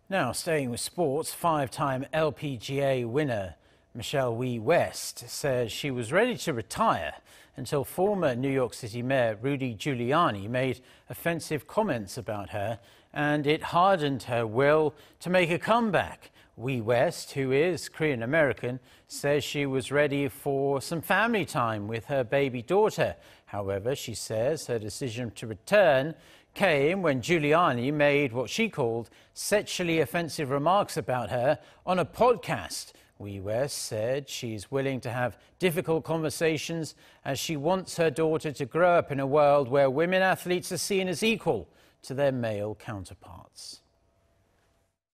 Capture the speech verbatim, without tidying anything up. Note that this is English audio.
Now, staying with sports, five-time L P G A winner Michelle Wie West says she was ready to retire until former New York City Mayor Rudy Giuliani made offensive comments about her, and it hardened her will to make a comeback. Wie West, who is Korean-American, says she was ready for some family time with her baby daughter. However, she says her decision to return came when Giuliani made what she called sexually offensive remarks about her on a podcast. Wie West said she's willing to have difficult conversations as she wants her daughter to grow up in a world where women athletes are seen as equal to their male counterparts.